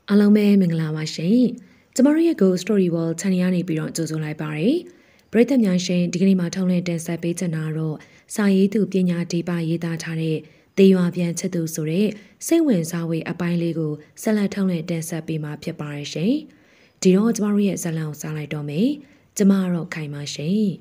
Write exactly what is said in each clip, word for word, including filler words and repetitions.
အားလုံးပဲမင်္ဂလာပါရှင်။ကျမတို့ရဲ့ Go Story World Channel ကနေပြီးတော့ကြိုဆိုလိုက်ပါရစေ။ပရိသတ်များရှင်ဒီကနေ့မှာထုံးလင်းတင်ဆက်ပေးချင်တာတော့စာရေးသူပညာဒီပရေးသားထားတဲ့တေရွာပြန်ချစ်သူဆိုတဲ့စိတ်ဝင်စားဝေးအပိုင်းလေးကိုဆက်လက်ထုံးလင်းတင်ဆက်ပေးမှာဖြစ်ပါရရှင်။ဒီတော့ကျမတို့ရဲ့ဇာတ်လမ်းကိုစားလိုက်တော့မယ်။ကျမကတော့ခိုင်ပါရှင်။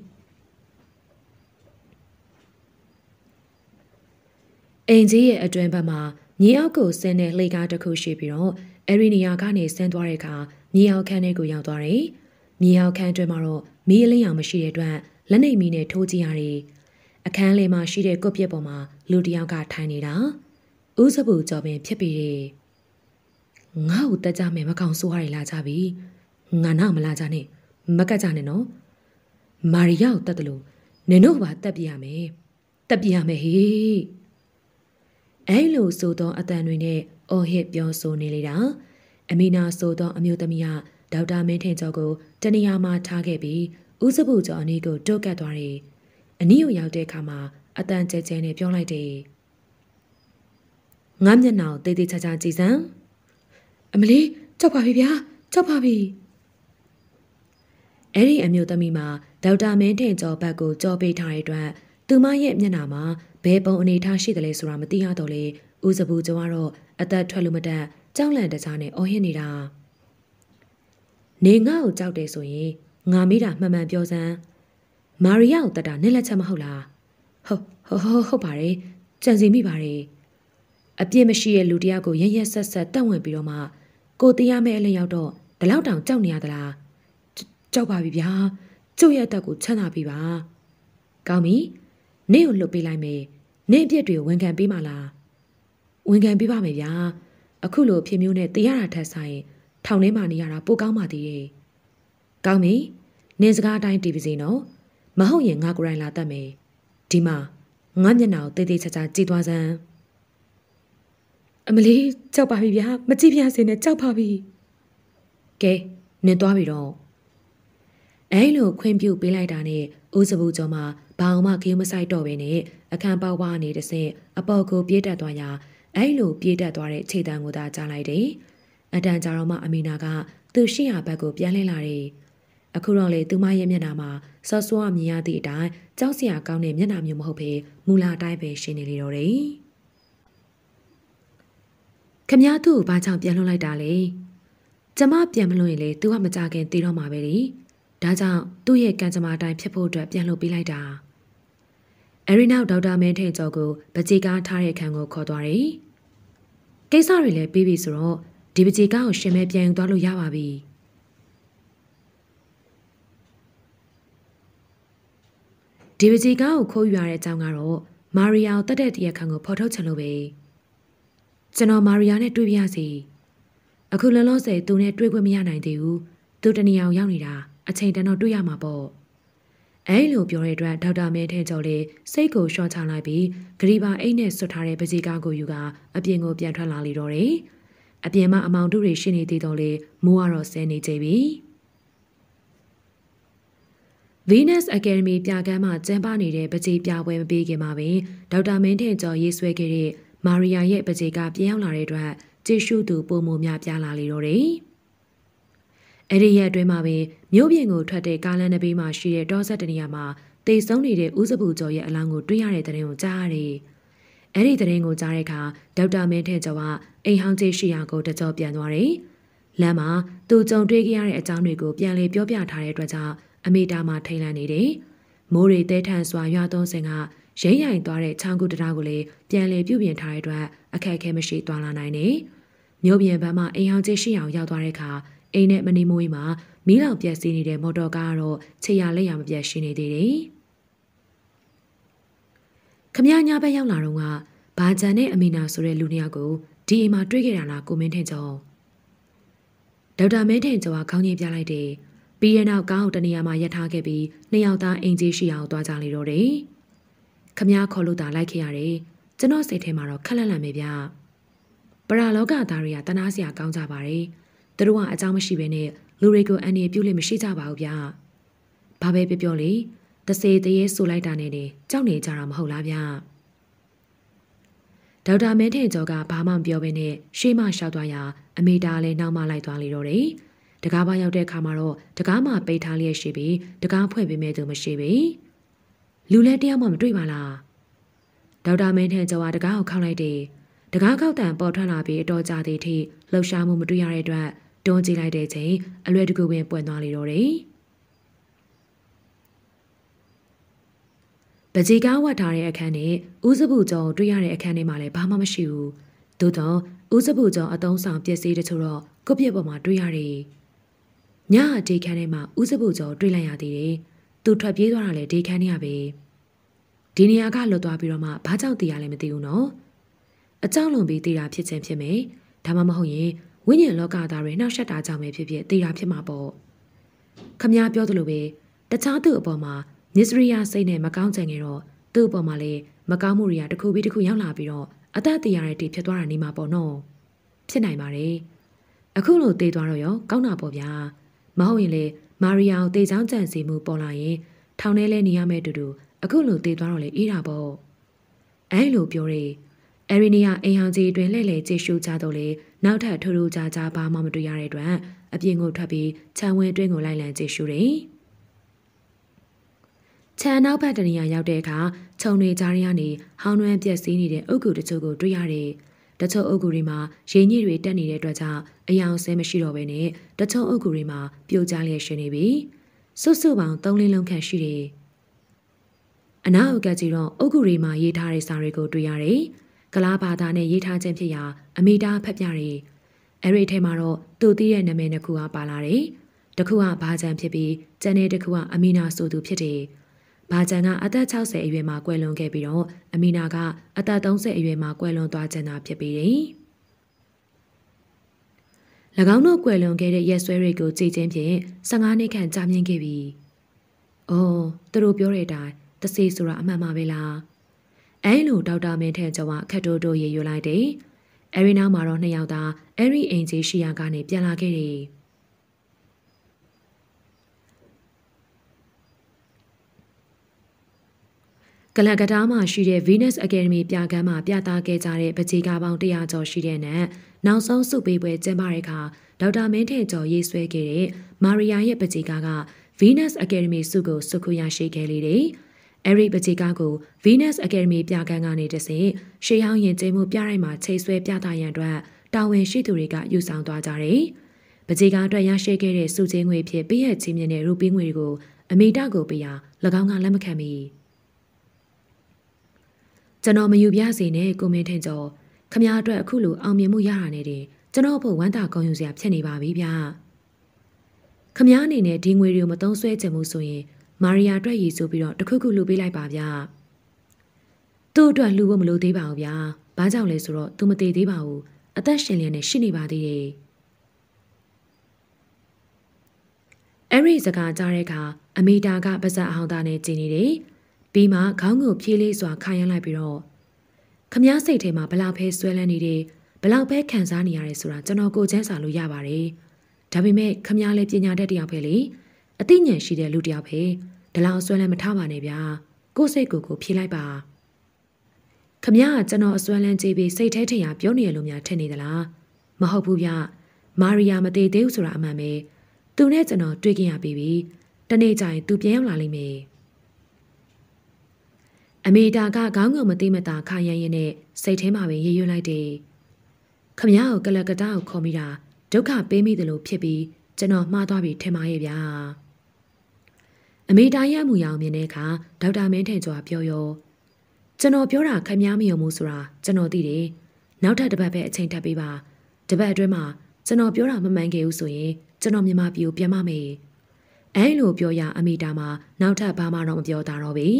အင်ကြီးရဲ့အတွင်းဘက်မှာမြေအောက်ကိုဆင်းတဲ့လှေကားတစ်ခုရှိပြီးတော့အဲ့ဒီနေရာကနေဆင်းသွားတဲ့အခါမြေအောက်ခန်းထဲကိုရောက်သွားတယ်။မြေအောက်ခန်းအတွင်းမှာတော့မီးအလင်းရောင်မရှိတဲ့အတွက်လက်နေမီးနဲ့ထိုးကြည့်ရတယ်။အခန်းလေးမှာရှိတဲ့ကုတ်ပြက်ပေါ်မှာလူတစ်ယောက်ကထိုင်နေတာ။ဦးစပူကြော်ပင်ဖြစ်ပြီးတယ်။ငါ့ကိုတက်ကြမယ်မကောင်ဆိုးရည်လာကြပြီ။ငါနောက်မလာကြနဲ့မကတ်ကြနဲ့နော်။မာရီယာကိုတက်တယ်လို့နင်တို့ကတက်ပြရမယ်။တက်ပြရမယ်ဟေး။အဲ့လိုဆိုတော့အတန်တွေနဲ့အော်ဟစ်ပြောဆိုနေလေတာအမီနာဆိုတော့အမျိုးသမီးကဒေါက်တာမင်းထင်ကျော်ကိုတနေရာမှာထားခဲ့ပြီးဦးစပူကျော်အနီးကိုတွတ်ကတ်သွားတယ်အနီးကိုရောက်တဲ့အခါမှာအတန်ကျဲကျဲနဲ့ပြောလိုက်တယ်ငါမျက်နှာကိုတေးသေးချာချာကြည့်စမ်းအမလေးကြောက်ပါပြီဗျာကြောက်ပါပြီအဲ့ဒီအမျိုးသမီးမှာဒေါက်တာမင်းထင်ကျော်ဘက်ကိုကြောပေးထားတဲ့အတွက်သူမရဲ့မျက်နှာမှာဘယ်ပုံအနေထားရှိတယ်လဲဆိုတာမသိရတော့လေဦးစပူကျော်ကတော့အသက်ထွက်လို့မတတ်ကြောက်လန့်တကြားနဲ့အော်ဟစ်နေတာနေငါ့ကိုကြောက်တယ်ဆိုရင်ငါမိတာမှန်မှန်ပြောစမ်းမာရီယာကိုတတ်တာနစ်လက်ချက်မဟုတ်လားဟုတ်ဟုတ်ဟုတ်ပါတယ်ကြံစီမိပါတယ်အပြစ်မရှိတဲ့လူတယောက်ကိုရရက်ဆက်ဆက်တက်ဝင်ပြီးတော့မှကိုတရားမဲ့အလျောက်တော့ဒီလောက်တောင်ကြောက်နေရသလားကြောက်ပါပြီဗျာကျုပ်ရဲ့အသက်ကိုချမ်းသာပြီပါကောင်းပြီနင့်ကိုလွတ်ပေးလိုက်မယ်နင့်အပြစ်တွေကိုဝန်ခံပေးမှလားဝန်ခံပေးပါမယ်ဗျာအခုလိုဖြစ်မျိုးနဲ့တရားရထက်ဆိုင်ထောင်ထဲမှာနေရတာပိုကောင်းပါသေးတယ်ကောင်းပြီနင်းစကားအတိုင်းတီးပါစေနော်မဟုတ်ရင်ငါကိုယ်တိုင်လာတတ်မယ်ဒီမှာငါမျက်နှာကိုတေးသေးချာချာကြည့်သွားစမ်းအမလေးကြောက်ပါပြီဗျာမကြည့်ပြစေနဲ့ကြောက်ပါပြီကဲနင်းသွားပြီတော့အဲလိုခွင့်ပြုပေးလိုက်တာနဲ့ဦးစပူကျော်မှာဘာမှခင်းမဆိုင်တော့ပဲနဲ့အခန်းပေါက်ဝါနေတစ်ဆင့်အပေါ်ကိုပြေးတက်သွားရာအဲ့လိုပြေးတက်သွားတဲ့ခြေတံကိုသာကြားလိုက်တယ်။အတန်ကြာတော့မှအမီနာကသူ့ရှိရာဘက်ကိုပြန်လှည့်လာတယ်။အခုတော့လေသူမရဲ့မျက်နှာမှာဆော့ဆော့မြင်ရသည့်အတိုင်းကြောက်စရာကောင်းတဲ့မျက်နှာမျိုးမဟုတ်ဘဲမူလာတိုင်းပဲရှင်းနေလေတော့တယ်။ခမည်းသူ့ကိုဘာကြောင့်ပြန်လွှတ်လိုက်တာလဲ။ကျမပြန်မလွှတ်ရင်လေသူကမကြခင်တည်တော့မှာပဲလေ။ဒါကြောင့်သူ့ရဲ့ကံကြမ္မာတိုင်းဖြစ်ဖို့အတွက်ပြန်လွှတ်ပေးလိုက်တာ။အဲဒီနောက်ဒေါက်တာမင်းထင်ကျော်ကိုပကြီးကားထားတဲ့ခန်းကိုခေါ်သွားတယ်။ကိစ္စတွေလည်းပြီးပြီဆိုတော့ဒီပကြီးကားကိုရှင်မဲပြန်ယူသွားလို့ရပါပြီ။ဒီပကြီးကားကိုခိုးယူရတဲ့အကြောင်းကတော့မာရီယာကိုတတ်တဲ့တရားခံကိုဖော်ထုတ်ချင်လို့ပဲ။ကျွန်တော်မာရီယာနဲ့တွေ့ပြရစီ။အခုလောလောဆယ်သူနဲ့တွေ့ခွင့်မရနိုင်သေးဘူး။သူတနေရာကိုရောက်နေတာအချိန်တန်တော့တွေ့ရမှာပေါ့။အဲလိုပြောတဲ့အတွက်ဒေါက်တာမင်းထင်ကျော်လေးစိတ်ကိုရှော့ချလိုက်ပြီးဂရီပါအိတ်နဲ့ဆွတ်ထားတဲ့ပကြီးကားကိုယူကအပြင်ကိုပြန်ထွက်လာလေတော့တယ်။အပြင်မှာအမောင်တို့တွေရှိနေသေးတော့လေမိုးကတော့ဆဲနေကြပြီ။ Venus Academy ပြကမ်းမှာကျင်းပနေတဲ့ပကြီးပြပွဲမပြီးခင်မှာပဲဒေါက်တာမင်းထင်ကျော်ရေးဆွဲခဲ့တဲ့မာရီယာရဲ့ပကြီးကားပြန်ရောက်လာတဲ့အတွက်ကြည့်ရှုသူပုံမများပြားလာလေတော့တယ်။အဲ့ဒီရက်အတွင်းမှာပဲမြို့ပြင်ကိုထွက်တဲ့ကားလမ်းတစ်ဘေးမှာရှိတဲ့တောဆက်တနေရာမှာတိတ်ဆုံးနေတဲ့ဦးစပူကျော်ရဲ့အလောင်းကိုတွေ့ရတဲ့တဲ့ရင်ကိုကြားရတယ်။အဲ့ဒီတဲ့ရင်ကိုကြားတဲ့အခါဒေါက်တာမင်းထင်ကျော်ကအိမ်ဟောင်းကြီးရှိရာကိုတကြောပြန်သွားတယ်။လမ်းမှာသူကြုံတွေ့ခဲ့ရတဲ့အကြောင်းတွေကိုပြန်လေပြောပြထားတဲ့အတွက်ကြောင့်အမေတာမှာထိန်လန့်နေတယ်။မိုးတွေတဲထန်စွာရွာသွန်းစဉ်ကရိမ့်ရိုင်သွားတဲ့ချောင်းကူတရားကိုလေပြန်လေပြုပြင်ထားတဲ့အတွက်အခက်အခဲမရှိသွားလာနိုင်တယ်။မြို့ပြင်ဘက်မှာအိမ်ဟောင်းကြီးရှိအောင်ရောက်သွားတဲ့အခါအိမ်နဲ့မနေမွေးမှာမီးလောင်ပြက်စီးနေတဲ့မော်တော်ကားကတော့ခြေရလက်ရမပြတ်ရှိနေသေးတယ်။ခမညာဘက်ရောက်လာတော့ကဘာဂျန်နဲ့အမီနာဆိုတဲ့လူနှစ်ယောက်ကိုဒီအိမ်မှာတွေ့ခဲ့တာလားကိုမင်းထင်ကျော်ဒေါက်တာမင်းထင်ကျော်ကခေါင်းကြီးပြလိုက်တယ်။ပြီးရနောက်ကားကိုတနေရာမှာရပ်ထားခဲ့ပြီးနှစ်ယောက်သားအိမ်ကြီးရှိအောင်သွားကြလေတော့တယ်။ခမညာခေါ်လို့သာလိုက်ခဲ့ရတယ်။ကျွန်တော်စိတ်ထဲမှာတော့ခက်လက်လန့်ပဲဗျ။ပရာလောကသားတွေကတနာစရာကောင်းကြပါတယ်။သူတို့ကအကြောင်းမရှိဘဲနဲ့လူတွေကိုအန်ဒီပြုလို့မရှိကြပါဘူးဗျ။ဘာပဲပြောပြောလေတစေတရေဆိုလိုက်တာနဲ့နေကြောက်နေကြတာမဟုတ်လားဗျ။ဒေါက်တာမင်းထင်ကျော်ကဘာမှမပြောဘဲနဲ့ရှေ့မှရှောက်သွားရာအမေတာလည်းနောက်မှလိုက်သွားလေတော့တယ်တကားပါရောက်တဲ့အခါမှာတော့တကားမှပိတ်ထားလျက်ရှိပြီးတကားဖွင့်ပေးမဲ့သူမရှိပြီလူလဲတယောက်မှမတွေ့ပါလားဒေါက်တာမင်းထန်ကျော်ကတကားကိုခောက်လိုက်တယ်တကားခောက်တန်ပေါ်ထွက်လာပြီးအတော်ကြာသေးထိလှုပ်ရှားမှုမတွေ့ရတဲ့အတွက်တွန်းကြည့်လိုက်တဲ့ချိန်အလွယ်တကူပင်ပွင့်သွားလေတော့တယ်ပကြီးကားဝတ်ထားတဲ့အခန်းနဲ့ဦးစပူကျော်တွေ့ရတဲ့အခန်းထဲမှာလည်းဘာမှမရှိဘူးသို့တော့ဦးစပူကျော်အတုံးဆောင်ပစ္စည်းတချို့တော့ကုတ်ပြက်ပေါ်မှာတွေ့ရတယ်ညအဒီခန်းထဲမှာဦးစပူကျော်တွေ့လိုက်ရသေးတယ်သူထွက်ပြေးသွားတာလေဒီခန်းထဲရပဲဒီနေရာကလွတ်သွားပြီးတော့မှဘာကြောင့်တည်ရလဲမသိဘူးနော်အကြောင်းလွန်ပြီးတည်တာဖြစ်ခြင်းဖြစ်မယ်ဒါမှမဟုတ်ရင်ဝိညာဉ်လောကသားတွေနှောက်ယှက်တာကြောင့်ပဲဖြစ်ဖြစ်တည်တာဖြစ်မှာပေါ့ခမည်းပြောသလိုပဲတခြားသူအပေါ်မှာနစ္စရိယစိတ်နဲ့မကောင်းကြငယ်တော့သူ့အပေါ်မှာလည်းမကောင်းမှုတွေကတစ်ခုပြီးတစ်ခုရောက်လာပြီးတော့အသက်တည်ရတဲ့တည်ဖြစ်သွားတာနေမှာပေါ့နော်ဖြစ်နိုင်ပါတယ်အခုလိုတည်သွားတော့ရောကောင်းတာပေါ့ဗျာမဟုတ်ရင်လေမာရီယာကိုတည်ချောင်းကြံစီမှုပေါ်လာရင်ထောင်ထဲလဲနေရမယ့်တူတူအခုလိုတည်သွားတော့လေအေးတာပေါ့အဲလိုပြောရဲအရီနီယာအိမ်ဟောင်ကြီးအတွင်းလှည့်လည်ကြည့်ရှုကြတော့လေနောက်ထပ်ထူးထူးခြားခြားဘာမှမတွေ့ရတဲ့အတွက်အပြင်ကိုထွက်ပြီးခြံဝင်းအတွင်းကိုလိုက်လံကြည့်ရှုတယ်ခြံနောက်ဘက်တနေရာရောက်တဲ့အခါခြုံတွေကြားရကနေဟောင်းနှွမ်းပြက်စီးနေတဲ့အုတ်ဂူတချို့ကိုတွေ့ရတယ်တချို့အုတ်ဂူတွေမှာရေညစ်တွေတက်နေတဲ့အတွက်ကြောင့်အယောင်ဆဲမရှိတော့ဘဲနဲ့တချို့အုတ်ဂူတွေမှာပြိုကျလျက်ရှိနေပြီစွတ်စွပေါင်းသုံးလေးလုံးခန့်ရှိတယ်အနောက်အကကြီးတော့အုတ်ဂူတွေမှာရေးထားတဲ့စာတွေကိုတွေ့ရတယ်ကလားဘာသာနဲ့ရေးထားခြင်းဖြစ်ရာအမိတာဖက်ပြတယ်အဲ့ဒီထဲမှာတော့သူသိတဲ့နာမည်နှစ်ခုကပါလာတယ်တစ်ခုကဘာဂျန်ဖြစ်ပြီးကျန်တဲ့တစ်ခုကအမီနာဆိုသူဖြစ်တယ်ဘာဂျန်ကအသက်၆၀အရွယ်မှာကွယ်လွန်ခဲ့ပြီးတော့အမီနာကအသက်၃၀အရွယ်မှာကွယ်လွန်သွားခြင်းသာဖြစ်ပြီးတယ်၎င်းတို့ကွယ်လွန်ခဲ့တဲ့ရက်စွဲတွေကိုကြည်ချင်းဖြင့်၁၅နှစ်ခန့်ကြာမြင့်ခဲ့ပြီ။အော်သူတို့ပြောတဲ့အတိုင်းတစေဆိုတာအမှန်ပါပဲလား။အဲလိုဒေါက်တာမင်းထန်ကျော်ကခက်တိုးတိုးရေရွလိုက်တယ်။အဲဒီနောက်မှာတော့နှစ်ယောက်သားအဲ့ဒီအိမ်ကြီးရှိရာကနေပြန်လာခဲ့တယ်။ကလကတားမှာရှိတဲ့ Venus Academy ပြကမ်းမှာပြသခဲ့ကြတဲ့ပကြီးကားပေါင်းတရာကျော်ရှိတဲ့နဲ့နောက်ဆုံးစုပေးပွဲကျင်းပတဲ့အခါဒေါက်တာမင်းထင်ကျော်ရေးဆွဲခဲ့တဲ့မာရီယာရဲ့ပကြီးကားက Venus Academy စုကိုစုခုရရှိခဲ့လေတယ်။အဲဒီပကြီးကားကို Venus Academy ပြကမ်းကနေတဆင့်ရှေးဟောင်းယဉ်ကျေးမှုပြတိုင်းမှာချိန်ဆွဲပြသရန်အတွက်တာဝန်ရှိသူတွေကယူဆောင်သွားကြတယ်။ပကြီးကားအတွက်ရရှိခဲ့တဲ့စုချင်းငွေဖြစ်ပေးရချင်းမြင့်တဲ့ရူပီးငွေတွေကိုအမိတကိုပေးရ၎င်းကလက်မခံမီကျွန်တော်မယူပြစေနဲ့ကိုမင်းထင်ကျော်ခမည်းအတွက်အခုလိုအောင်မြင်မှုရတာနဲ့တင်ကျွန်တော်ဖို့ဝမ်းသာကောင်းယူစရာဖြစ်နေပါပြီဗျာခမည်းအနေနဲ့ဒီငွေတွေကိုမသုံးဆွဲချင်ဘူးဆိုရင်မာရီယာအတွက်ရည်ဆိုပြီးတော့တခုခုလှူပေးလိုက်ပါဗျာသူ့အတွက်လှူဖို့မလိုသေးပါဘူးဗျာဘာကြောင့်လဲဆိုတော့သူမသေးသေးပါဘူးအသက်ရှင်လျက်နဲ့ရှိနေပါသေးတယ်အဲ့ဒီစကားကြားတဲ့အခါအမီတာကပါဇက်အောင်သားနဲ့ကြည်နေတယ်ပြီးမှခေါင်းကိုဖြေးလေးစွာခါရမ်းလိုက်ပြီးတော့ခမည်းစိတ်ထဲမှာဘလောက်ပဲဆွဲလန်းနေတယ်ဘလောက်ပဲခံစားနေရတယ်ဆိုတာကျွန်တော်ကိုချမ်းစာလို့ရပါတယ်ဒါပေမဲ့ခမည်းလေးပညာတတ်တယောက်ပဲလေအသိဉာဏ်ရှိတဲ့လူတယောက်ပဲဒီလောက်ဆွဲလန်းမထားပါနဲ့ဗျာကိုယ်စိတ်ကိုယ်ကိုဖြေးလိုက်ပါခမည်းကကျွန်တော်အဆွဲလန်းကြည့်ပြီးစိတ်ထဲထင်ရပြောနေရလို့များထင်နေသလားမဟုတ်ဘူးဗျမာရီယာမသေးသေးဘူးဆိုတာအမှန်ပဲသူနဲ့ကျွန်တော်တွေ့ကြရပြီပြီတနေ့ကျရင်သူပြန်ရောက်လာလိမ့်မယ်အမေတာကခေါင်းငုံမသိမသာခါရရင်နဲ့စိတ်ထဲမှာပဲရေရွလိုက်တယ်ခမည်းကိုကလကတာကိုခေါ်မိတာဒုက္ခပေးမိတယ်လို့ဖြစ်ပြီးကျွန်တော်မှားသွားပြီထင်ပါရဲ့ဗျာအမေတာရဲ့အမှုရောင်မြင်တဲ့အခါဒေါက်တာမင်းထင်ကျော်ပြောရောကျွန်တော်ပြောတာခမည်းမယုံဘူးဆိုတာကျွန်တော်သိတယ်နောက်ထပ်တစ်ပတ်ပဲအချိန်ထပ်ပေးပါတစ်ပတ်အတွင်းမှာကျွန်တော်ပြောတာမမှန်ခဲ့ဘူးဆိုရင်ကျွန်တော်မြန်မာပြည်ကိုပြန်မမေအဲလိုပြောရအမေတာမှာနောက်ထပ်ဘာမှတော့မပြောတာတော့ပြီ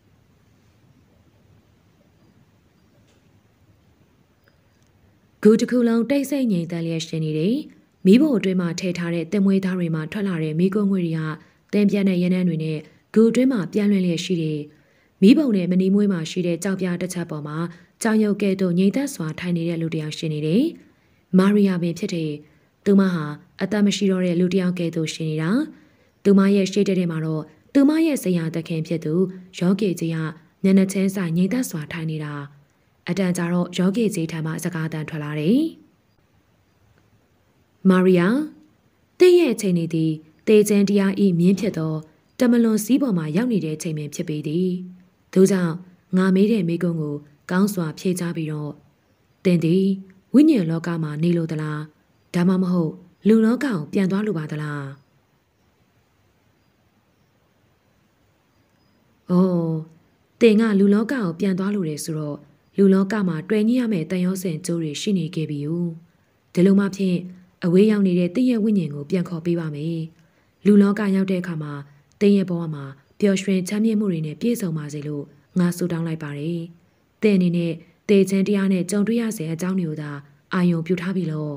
ဂူတစ်ခုလုံးတိတ်ဆိတ်ငြိမ်သက်လျက်ရှင်နေတယ်။မိဖို့အတွင်းမှာထည့်ထားတဲ့တင်မွေးသားတွေမှာထွက်လာတဲ့မိကုန်းငွေတွေကတင်ပြတ်တဲ့ရနံ့တွေနဲ့ဂူအတွင်းမှာပြန့်လွင့်လျက်ရှိတယ်။မိဘုံနဲ့မနီမွေးမှာရှိတဲ့ကြောက်ပြားတစ်ချက်ပေါ်မှာကြောင်ရုပ်ကဲ့သို့ငြိမ်သက်စွာထိုင်နေတဲ့လူတစ်ယောက်ရှင်နေတယ်။မာရီယာပင်ဖြစ်တဲ့သူမဟာအသက်မရှိတော့တဲ့လူတစ်ယောက်ကဲ့သို့ရှင်နေတာ။သူမရဲ့ရှေ့တဲ့ထဲမှာတော့သူမရဲ့ဆရာသခင်ဖြစ်သူယောဂီကြီးကမျက်နှာချင်းဆိုင်ငြိမ်သက်စွာထိုင်နေတာ။အတန်ကြာတော့ယောဂီကြီးထံမှစကားတန်ထွက်လာတယ်။မာရီယာတဲ့ရဲ့အချိန်နေသည်တေချန်တရားဤမြင်းဖြစ်သောတမလွန်စည်းပေါ်မှာရောက်နေတဲ့အချိန်ပင်ဖြစ်ပေသည်။ထို့ကြောင့်ငါမေးတဲ့မိကုံးကိုကောင်းစွာဖြေချပြီးတော့တင်သည်ဝိညာဉ်လောကမှာနေလိုသလားဒါမှမဟုတ်လူလောကကိုပြန်သွားလိုပါသလား။အိုးတင်ကလူလောကကိုပြန်သွားလိုတယ်ဆိုတော့လူလောကမှာတွေ့ညရမယ့်တန်ရောစင်ကျိုးတွေရှိနေခဲ့ပြီ။ဒီလိုမှဖြင့်အဝေးရောက်နေတဲ့တည့်ရဲ့ဝိညာဉ်ကိုပြန်ခေါ်ပေးပါမယ်။လူလောကရောက်တဲ့အခါမှာတည့်ရဲ့ဘဝမှာပျော်ရွှင်ချမ်းမြေ့မှုတွေနဲ့ပြည့်စုံပါစေလို့ငါဆုတောင်းလိုက်ပါတယ်။တဲ့အနေနဲ့တေချန်တရားနဲ့ကြုံတွေ့ရစေအကြောင်းတွေကိုသာအာယုံပြုထားပြီလို့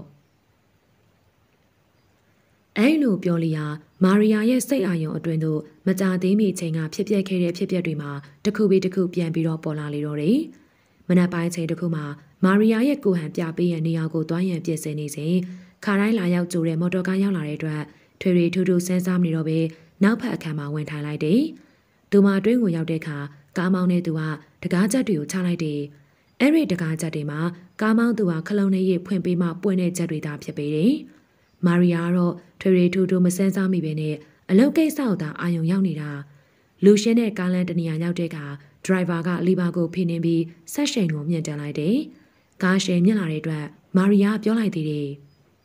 အဲလိုပြောလျာမာရီယာရဲ့စိတ်အာရုံအတွင်းသို့မကြာသေးမီအချိန်ကဖြစ်ပျက်ခဲ့တဲ့ဖြစ်ပျက်တွေမှာတစ်ခုပြီးတစ်ခုပြန်ပြီးတော့ပေါ်လာလေတော့တယ်။မနက်ပိုင်းချိန်တစ်ခုမှာမာရီယာရဲ့ကိုဟန်ပြပေးရနေရာကိုတွားရန်ပြင်ဆင်နေစဉ်ခါတိုင်းလာရောက်ကြိုတဲ့မော်တော်ကားရောက်လာတဲ့အတွက်ထွေထွေထူးထူးဆန်းစားနေတော့ပဲနောက်ဖက်အခန်းမှာဝင်ထိုင်လိုက်တယ်။သူမအတွင်းကိုရောက်တဲ့အခါကားမောင်းတဲ့သူကတကားချက်တွေကိုချလိုက်တယ်။အဲ့ဒီတကားချက်တွေမှာကားမောင်းသူကခလုံးနဲ့ရိပ်ဖွင့်ပေးမှပွင့်တဲ့ချက်တွေသာဖြစ်ပေတယ်။မာရီယာကတော့ထွေထွေထူးထူးမဆန်းစားမိပဲနဲ့အလုပ်ကိစ္စကိုသာအာရုံရောက်နေတာလူရှင်းတဲ့ကားလမ်းတနေရာရောက်တဲ့အခါဒရိုင်ဘာကလီဘာကိုဖိနှင်းပြီးဆက်ရှိန်ကိုမြင့်တင်လိုက်တယ်။ကားရှိန်မြင့်လာတဲ့အတွက်မာရီယာပြောလိုက်သေးတယ်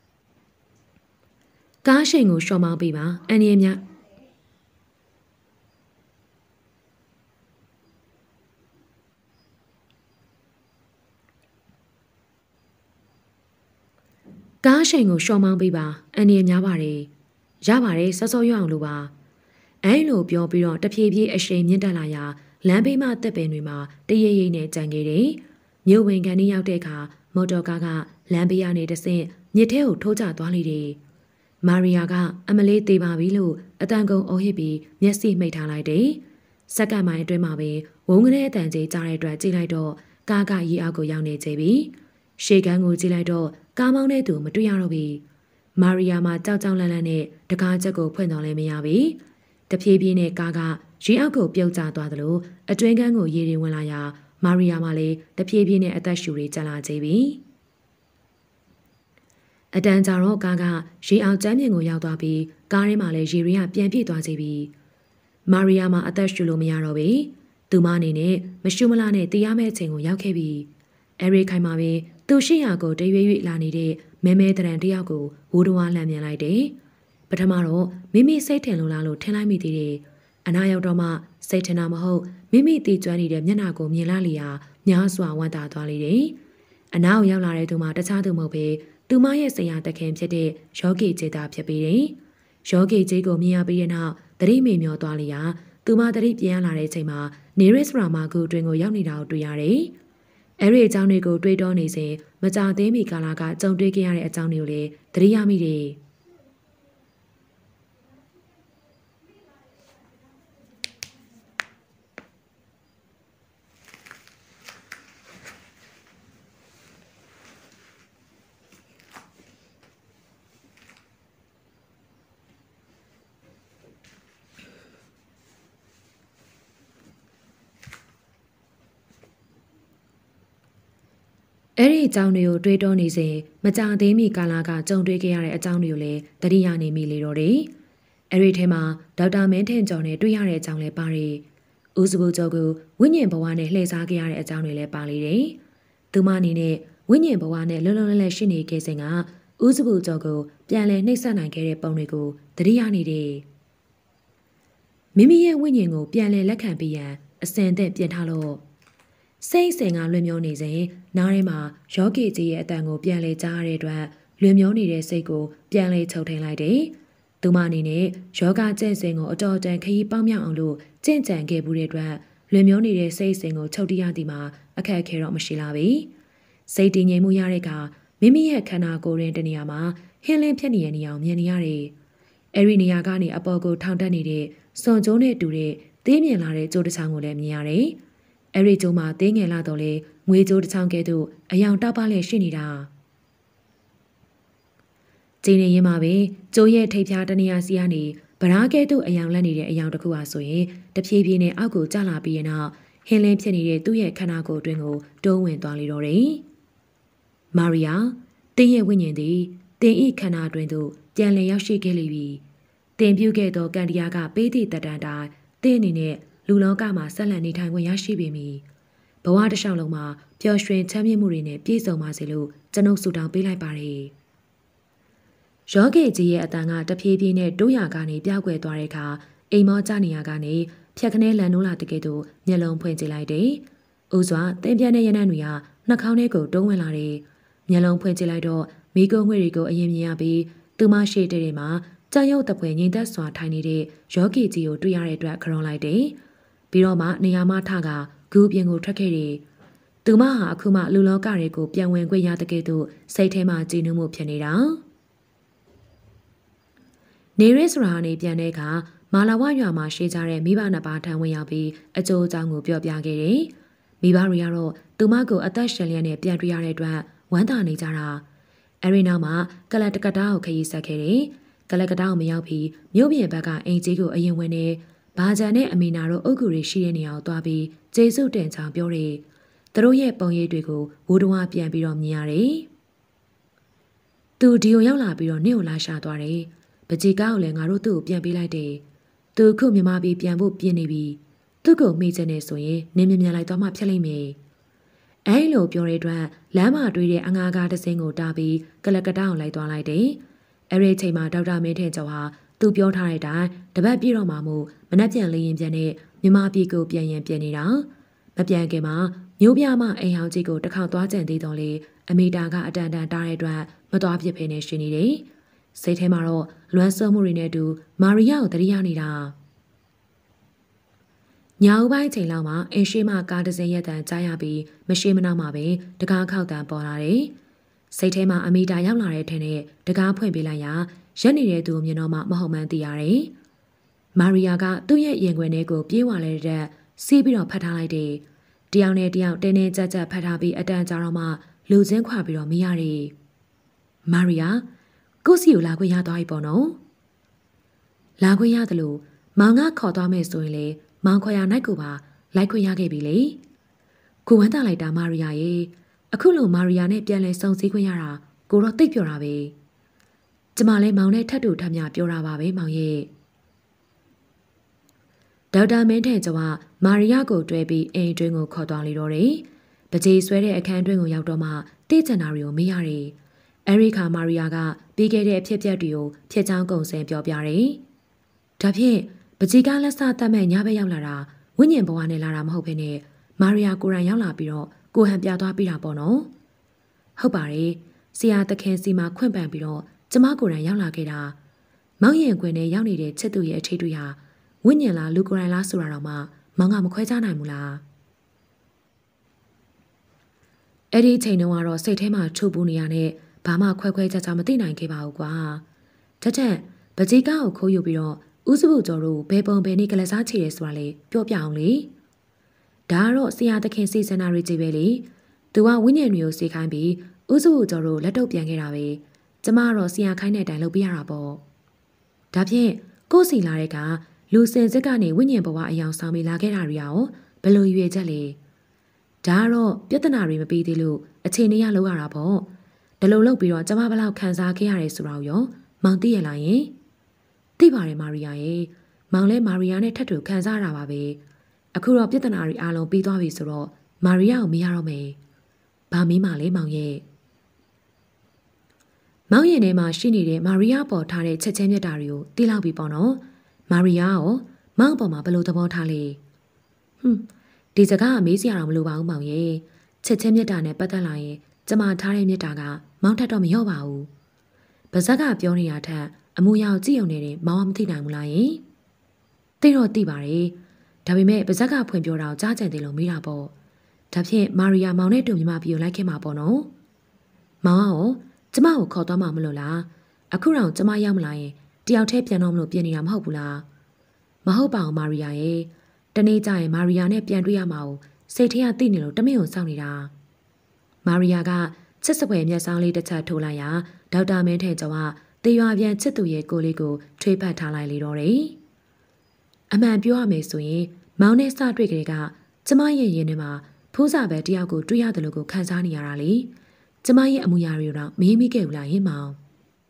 ။ကားရှိန်ကိုရှော့မောင်းပေးပါအန်ရီမြကားရှိန်ကိုရှော့မောင်းပေးပါအန်ရီများပါတယ်ရပါတယ်စောစောရအောင်လို့ပါအဲလိုပြောပြီးတော့တဖြည်းဖြည်းအရှိန်မြင့်တက်လာရာလမ်းဘေးမှတက်ပင်တွေမှာတရရိပ်နဲ့ကြံခဲ့တယ်မြို့ဝင်ကန်ကြီးရောက်တဲ့အခါမော်တော်ကားကလမ်းဘေးကနေတဆင့်မြစ်ထဲကိုထိုးကျသွားလေတယ်မာရီယာကအမလေးသေးပါပြီလို့အတန်ကုန်အော်ဟစ်ပြီးမျက်စိမှိတ်ထားလိုက်တယ်စက္ကန့်ပိုင်းအတွင်းမှာပဲဝုန်းကလေးအတန်ကြီးကြားတဲ့အတွက်ကြည့်လိုက်တော့ကားကရေအောက်ကိုရောက်နေကြပြီရှေ့ကန်းကိုကြည့်လိုက်တော့ကားမောင်းတဲ့သူမတွေ့ရတော့ဘူးမာရီယာမှာကြောက်ကြောက်လန့်လန့်နဲ့တကားချက်ကိုဖွင့်တော်လဲမရပြီတဖြည်းဖြည်းနဲ့ကားကရေအောက်ကိုပြုတ်ကျသွားသလိုအတွင်းကန်းကိုရေတွေဝင်လာရာမာရီယာမှလည်းတဖြည်းဖြည်းနဲ့အသက်ရှူတွေကျလာကြပြီအတန်ကြာတော့ကားကရေအောက်ကျမ်းပြင်ကိုရောက်သွားပြီးကားထဲမှာလည်းရေတွေကပြန်ပြည့်သွားကြပြီမာရီယာမှာအသက်ရှူလို့မရတော့ဘူးသူမအနေနဲ့မရှူမလားနဲ့တရားမဲ့အချိန်ကိုရောက်ခဲ့ပြီအဲဒီခိုင်မှာပဲသူရှိရာကိုတရွေ့ရွေ့လာနေတဲ့မဲမဲတရံတယောက်ကိုဝိုးတော်ဝါလှမ်းမြန်လိုက်တယ်ပထမတော့မိမိစိတ်ထင်လို့လားလို့ထင်လိုက်မိသေးတယ်အနာရောက်တော့မှစိတ်ထင်တာမဟုတ်မိမိတည်ကျွမ်းနေတဲ့မျက်နှာကိုမြင်လာလျာများစွာဝမ်းသာသွားလေတယ်အနာကိုရောက်လာတဲ့သူမှတခြားသူမဟုတ်ပဲသူမရဲ့ဆရာတခင်ဖြစ်တဲ့ယောဂီကျေတာဖြစ်ပြီးတယ်ယောဂီကျေကိုမြင်ရပြီးတဲ့နောက်သတိမေ့မျောသွားလျာသူမသတိပြန်လာတဲ့အချိန်မှာနေရစ်ရာမာကူတွင်ကိုရောက်နေတာကိုတွေ့ရတယ်အဲ့ဒီအကြောင်းတွေကိုတွေးတောနေစဉ်မကြသေးမီကာလကကြုံတွေ့ခဲ့ရတဲ့အကြောင်းတွေကိုလည်းသတိရမိတယ်အဲ့ဒီအကြောင်းတွေကိုတွေးတောနေစဉ်မကြသေးမီကာလကကြုံတွေ့ခဲ့ရတဲ့အကြောင်းတွေကိုလည်းသတိရနေမိလေတော့တယ်။အဲ့ဒီထဲမှာဒေါက်တာမင်းထင်ကျော်နဲ့တွေ့ရတဲ့အကြောင်းလည်းပါတယ်။ဦးစပူကျော်ကဝိညာဉ်ဘဝနဲ့လှည့်စားခဲ့ရတဲ့အကြောင်းတွေလည်းပါလေတယ်။သူမအနေနဲ့ဝိညာဉ်ဘဝနဲ့လွတ်လွတ်လပ်လပ်ရှိနေခဲ့စဉ်ကဦးစပူကျော်ကိုပြန်လည်နှိပ်စက်နိုင်ခဲ့တဲ့ပုံတွေကိုသတိရနေတယ်။မိမိရဲ့ဝိညာဉ်ကိုပြန်လည်လက်ခံပြီးရန်အစဉ်အသက်ပြင်ထားလို့စိတ်စင်ကလွင်မျောနေစဉ်နားထဲမှာယောဂီကြီးရဲ့အတန်ကိုပြန်လဲကြားရတဲ့အတွက်လွင်မျောနေတဲ့စိတ်ကိုပြန်လဲချုပ်ထိန်လိုက်တယ်။သူမအနေနဲ့ယောဂကျင့်စဉ်ကိုအတော်တန်ခရီးပေါင်းမြောက်အောင်လို့ကြင့်ကြံခဲ့မှုတဲ့အတွက်လွင်မျောနေတဲ့စိတ်စင်ကိုချုပ်တရသည်မှာအခက်အခဲတော့မရှိလာပြီ။စိတ်တည်ငြိမ်မှုရတဲ့အခါမိမိရဲ့ခန္ဓာကိုယ်ရင်းတနေရာမှာဟင်းလင်းဖြစ်နေတဲ့နေရာကိုမြင်နေရတယ်။အဲဒီနေရာကနေအပေါ်ကိုထောင်တက်နေတဲ့စွန်ကျိုးနဲ့တူတဲ့သေးမြင်လာတဲ့ကြိုးတစ်ချောင်းကိုလည်းမြင်ရတယ်။အဲ့ဒီကျိုးမှာသေးငယ်လာတော့လေငွေကြိုးတစ်ချောင်းကဲ့သို့အယောင်တောက်ပါလေရှိနေတာကျင်းနေရင်မှာပဲကျိုးရဲ့ထိပ်ဖြားတနေရာစီကနေဗရာကဲ့သို့အယောင်လက်နေတဲ့အယောင်တစ်ခုဟာဆိုရင်တဖြည်းဖြည်းနဲ့အောက်ကိုကျလာပြီးရင်တော့ဟင်းလင်းဖြစ်နေတဲ့သူ့ရဲ့ခန္ဓာကိုယ်အတွင်းကိုတိုးဝင်သွားလေတော့တယ်မာရီယာတင်းရဲ့ဝိညာဉ်သည်တင်ဤခန္ဓာတွင်သို့ပြန်လည်ရောက်ရှိခဲ့လိမ့်မည်တင်ပြုခဲ့သောကံတရားကပေးသည့်တတန်တိုင်းတင်အနေနဲ့လူလောကမှာဆက်လက်နေထိုင်ခွင့်ရရှိပေမည်ဘဝတစ်လျှောက်လုံးမှာပျော်ရွှင်ချမ်းမြေ့မှုတွေနဲ့ပြည့်စုံပါစေလို့ကျွန်ုပ်ဆုတောင်းပေးလိုက်ပါတယ်ယောဂီကြီးရဲ့အတန်ကတဖြည်းဖြည်းနဲ့တိုးရကနေပြောက်ွယ်သွားတဲ့အခါအိမ်မောကျနေရကနေဖြက်ခနဲလန်နိုးလာတကယ်တော့မျက်လုံးဖွင့်ကြည့်လိုက်တယ်။ဦးစွာတင်းပြန်းတဲ့ရနံ့တွေကနှာခေါင်းထဲကိုတုံးဝင်လာတယ်။မျက်လုံးဖွင့်ကြည့်လိုက်တော့မိကုံးငွေတွေကိုအရင်မြင်ရပြီးသူမရှိတဲ့တွေမှာကြောင်ရုပ်တပွဲငိမ့်သက်စွာထိုင်နေတဲ့ယောဂီကြီးကိုတွေ့ရတဲ့အတွက်ခရုံးလိုက်တယ်။ပြီးတော့မှနေရာမထကဂူပြင်ကိုထွက်ခဲ့တယ်။သူမဟာအခုမှလူလောကတွေကိုပြန်ဝင်ခွင့်ရတဲ့ကဲ့သို့စိတ်ထဲမှာကြည်နူးမှုဖြစ်နေတာ။နေရဲစရာနေပြန်တဲ့အခါမာလာဝရွာမှာရှိကြတဲ့မိဘနှစ်ပါးထံဝင်ရောက်ပြီးအကျိုးအကြောင်းကိုပြောပြခဲ့တယ်။မိဘတွေကတော့သူမကိုအသက်ရှင်လျက်နဲ့ပြန်တွေ့ရတဲ့အတွက်ဝမ်းသာနေကြတာ။အဲဒီနောက်မှာကလတ်တကတားကိုခရီးဆက်ခဲ့တယ်။ကလတ်ကတားကိုမရောက်ပြီးမြို့ပြင်ဘက်ကအင်ကြီးကိုအရင်ဝင်နေဘာဂျန်နဲ့အမီနာတို့အုတ်ဂူတွေရှိတဲ့နေရာကိုသွားပြီးကျေးဇူးတင်ချောင်းပြောတယ်။သူတို့ရဲ့ပုံရိပ်တွေကိုဝိုးတော်ပြန်ပြီးတော့မြင်ရတယ်။သူဒီကိုရောက်လာပြီးတော့နင့်ကိုလာရှာသွားတယ်။ပကြီးကားကိုလည်းငါတို့သူ့ကိုပြန်ပေးလိုက်တယ်။သူခုမြမပြီးပြန်ဖို့ပြင်နေပြီ။သူ့ကိုမိချင်နေဆိုရင်နင်းမြမြန်လိုက်သွားမှဖြစ်လိမ့်မယ်။အဲလိုပြောတဲ့အတွက်လမ်းမှာတွေ့တဲ့အငါးကားတစ်စင်းကိုတားပြီးကလကတောင်လိုက်သွားလိုက်တယ်။အဲဒီချိန်မှာဒေါက်တာမင်းထင်ကျော်ဟာသူပြောထားတဲ့အတိုင်းတပတ်ပြည့်တော့မှမို့မနှက်ပြန်လေးရင်ပြန်နဲ့မြမပြည်ကိုပြန်ရင်ပြန်နေတာ။မပြန်ခင်မှာမျိုးပြမအိမ်ဟောင်းကြီးကိုတစ်ခေါက်သွားကြံသေးတော့လေအမီတာကအတန်တန်တားတဲ့အတွက်မသွားဖြစ်ဖေးနေရှိနေတယ်။စိတ်ထဲမှာတော့လွမ်းဆွမှုတွေနဲ့အတူမာရီယာကိုတရိယာနေတာညအပိုင်းချိန်လောက်မှာအင်းရှိမကားတစ်စင်းရက်တန်ကြားရပြီးမရှိမနောက်မှာပဲတကားခောက်တန်ပေါ်လာတယ်။စိတ်ထဲမှာအမီတာရောက်လာတဲ့ထင်နဲ့တကားဖွင့်ပေးလိုက်ရာရက်နေတဲ့သူမြင်တော့မှမဟုတ်မှန်းသိရတယ်။မာရီယာကသူ့ရဲ့ရင်ခွင်ထဲကိုပြေးဝလာတဲ့စီးပြီးတော့ဖတ်ထားလိုက်တယ်။တယောက်နဲ့တယောက်တင်းတင်းကြပ်ကြပ်ဖတ်ထားပြီးအတန်ကြာတော့မှလူချင်းခွာပြီးတော့မိရတယ်။မာရီယာကိုစီကိုလာခွင့်ရသွားပြီပေါ့နော်လာခွင့်ရတယ်လို့မောင်ကခေါ်သွားမယ်ဆိုရင်လေမောင်ခေါ်ရနိုင်ကိုပါလိုက်ခွင့်ရခဲ့ပြီလေကိုဝမ်းသာလိုက်တာမာရီယာရေအခုလိုမာရီယာနဲ့ပြန်လဲစုံစည်းခွင့်ရတာကိုတော့သိပ်ပြောတာပဲကျမလည်းမောင်နဲ့ထပ်တူထပ်မြပြောတာပါပဲမောင်ရဲ့ဒေါက်တာမင်းထန်ကျော်ကမာရီယာကိုတွဲပြီးအိမ်တွင်းကိုခေါ်သွားလေတော့တယ်ပကြေဆွဲတဲ့အခန်းတွင်းကိုရောက်တော့မှတိကျန်တာတွေကိုမေးရတယ်အဲရီခါမာရီယာကပြီးခဲ့တဲ့အဖြစ်အပျက်တွေကိုဖြစ်ချောင်းကုံစင်ပြောပြတယ်။ဒါဖြင့်ပကြီးကားလက်စတတ်မဲ့ညဘက်ရောက်လာတာဝိညာဉ်ဘဝနဲ့လာတာမဟုတ်ဘဲနဲ့မာရီယာကိုရန်ရောက်လာပြီးတော့ကိုဟန်ပြသွားပြီးတာပေါ့နော်။ဟုတ်ပါတယ်။ဆရာသခင်စီမှာခွင့်ပန်ပြီးတော့ကျမကိုရန်ရောက်လာခဲ့တာ။မောင်ရင်ခွင်နဲ့ရောက်နေတဲ့ချစ်သူရဲ့အထေးတွေဟာဝိညာဉ်လားလူကိုရန်လားဆိုတာတော့မှမောင်ကမခွဲခြားနိုင်ဘူးလား။အဲ့ဒီအချိန်တုန်းကတော့စိတ်ထဲမှာချုပ်ပူနေရတဲ့ဘာမှခွဲခွဲခြားခြားမသိနိုင်ခဲ့ပါဘူးကွာ။တက်တက်ပကြီးကားကိုခိုးယူပြီးတော့ဦးစပုကျော်တို့ဘယ်ပုံဘယ်နည်းကလစားချေတယ်ဆိုတာလေပြောပြအောင်လေ။ဒါကတော့ဆရာသခင်စီစနာရီကြီးပဲလေ။သူကဝိညာဉ်တွေကိုစေခိုင်းပြီးဦးစပုကျော်တို့လက်တော့ပြန်ခဲ့တာပဲ။ကျမကတော့ဆရာခိုင်းတဲ့အတိုင်းလုပ်ပြရတာပေါ့။ဒါဖြင့်ကိုယ်စီလာတဲ့ကလူစင်စစ်ကနေဝိညာဉ်ဘဝအယောင်ဆောင်ပြီးလာခဲ့တာတွေရောဘယ်လိုရွေချက်လဲ။ဒါကတော့ပြဿနာတွေမပြီးသေးလို့အချိန်နဲ့ရလောက်ရတာပေါ့။ဒါလိုလုပ်ပြီးတော့ကျမဘလောက်ခံစားခဲ့ရတယ်ဆိုတော့ရောမောင်သိရလားယင်သိပါတယ်မာရီယာရဲ့မောင်လဲမာရီယာနဲ့ထပ်တူခံစားရတာပါပဲအခုတော့ပြဿနာတွေအားလုံးပြီးသွားပြီဆိုတော့မာရီယာကိုမရတော့မယ်ဘာမင်းမလဲမောင်ရဲ့မောင်ရင်ထဲမှာရှိနေတဲ့မာရီယာပေါ်ထားတဲ့ချက်ချင်းမြတ်တာတွေကိုသိလောက်ပြီပေါ့နော်မာရီယာရောမောင်ပေါ်မှာဘယ်လိုသဘောထားလဲဟွန်းဒီစကားကမေးစရာတော့မလိုပါဘူးမောင်ရဲ့ချက်ချင်းမြတ်တာနဲ့ပတ်သက်လာရင်ကျမထားတဲ့မြတ်တာကမောင်ထက်တော့မလျော့ပါဘူး။ဗဇက်ကပြောနေတာထက်အမူအရာကိုကြည့်ုံနေတဲ့မောင်ကမသိနိုင်ဘူးလားယင်။သိတော့သိပါတယ်။ဒါပေမဲ့ဗဇက်ကဖွင့်ပြောတာကိုကြားကြံတယ်လို့မေးတာပေါ့။ဒါဖြင့်မာရီယာမောင်နဲ့တူမြမပြေကိုလိုက်ခဲ့မှာပေါ့နော်။မောင်ကရောကျမကိုခေါ်သွားမှာမလို့လား။အခုတော့ကျမရောက်မလာရင်တယောက်တည်းပြန်တော့မလို့ပြင်နေတာမဟုတ်ဘူးလား။မဟုတ်ပါဘူးမာရီယာရဲ့။တနေ့ကျရင်မာရီယာနဲ့ပြန်တွေ့ရမှာကိုစိတ်ထဲကသိနေလို့တမင်ကိုစောင့်နေတာ။မာရီယာကချစ်စပွဲမျက်စောင်းလေးတစ်ချက်ထိုးလိုက်ရာဒေါက်တာမင်းထဲကျော်ကတေရွာပြန်ချစ်သူရဲ့ကိုလေးကိုထွေးဖတ်ထားလိုက်လေတော့တယ်။အမှန်ပြောရမယ်ဆိုရင်မောင်နဲ့စတွေ့ကြတဲ့ကကျမရဲ့ရင်ထဲမှာဖိုးစာပဲတယောက်ကိုတွေ့ရတယ်လို့ကိုခံစားနေရတာလေ။ကျမရဲ့အမူအရာတွေတော့မင်းမိခဲ့ဘူးလားဟင်မောင်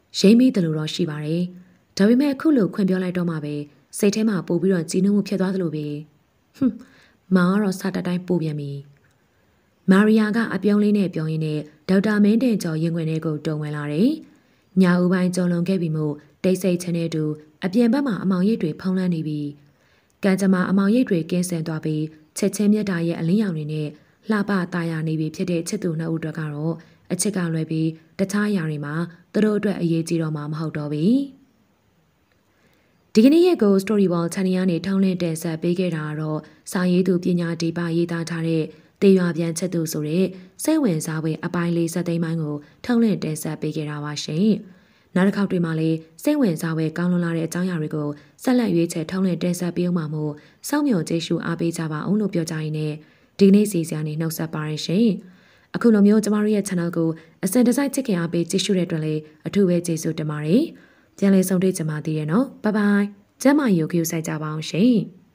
ရိမ့်မိတယ်လို့တော့ရှိပါတယ်ဒါပေမဲ့အခုလိုခွင့်ပြောလိုက်တော့မှပဲစိတ်ထဲမှာပို့ပြီးတော့ကြီးနှမှုဖြစ်သွားသလိုပဲဟွန်းမောင်ကတော့စတတိုင်းပို့ပြန်ပြီမာရီယာကအပြုံးလေးနဲ့ပြောရင်းနဲ့ဒေါက်တာမင်းတင်ကျော်ရင်ခွင်ထဲကိုတုံဝင်လာတယ်။ညာဦးပိုင်းကြုံလွန်ခဲ့ပြီမို့တိတ်ဆိတ်ချင်တဲ့သူအပြင်ဘက်မှာအမောင်ရိပ်တွေဖုံးလွှမ်းနေပြီ။ကံကြမ္မာအမောင်ရိပ်တွေကင်းစင်သွားပြီးချက်ချင်းမြတ်တာရဲ့အလင်းရောင်တွေနဲ့လှပတာယာနေပြီဖြစ်တဲ့ချစ်သူနှစ်ဦးတို့ကတော့အချစ်ကလွယ်ပြီးတခြားအရာတွေမှာသူတို့အတွက်အရေးကြီးတော့မှမဟုတ်တော့ဘူး။ဒီကနေ့ရဲ့ Go Story Ball Channel ကနေထောင်းလင်းတင်ဆက်ပေးခဲ့တာကတော့စာရေးသူပညာဒီပါရေးသားထားတဲ့တေရွာပြန်ချက်သူဆိုတဲ့စိတ်ဝင်စားဖွယ်အပိုင်းလေးစက်သိမ်းပိုင်းကိုထောင်းလင်းတင်ဆက်ပေးခဲ့တာပါရှင်။နောက်တစ်ခေါက်တွေမှာလည်းစိတ်ဝင်စားဖွယ်ကောင်းလွန်လာတဲ့အကြောင်းအရာတွေကိုဆက်လက်ရွေးချယ်ထောင်းလင်းတင်ဆက်ပေးအောင်ပါမို့စောင့်မျှော်ကြည့်ရှုအားပေးကြပါအောင်လို့ပြောကြရင်းနဲ့ဒီကနေ့စီစဉ်နေနှုတ်ဆက်ပါရရှင်။အခုလိုမျိုးကျမတို့ရဲ့ channel ကိုအစင်တစိုက်ချစ်ခင်အားပေးကြည့်ရှုတဲ့အတွက်လည်းအထူးပဲကျေးဇူးတင်ပါတယ်။ပြန်လည်ဆုံတွေ့ကြပါသေးတယ်နော်။ Bye bye ကျမယိုဂီကိုစိုက်ကြပါအောင်ရှင်။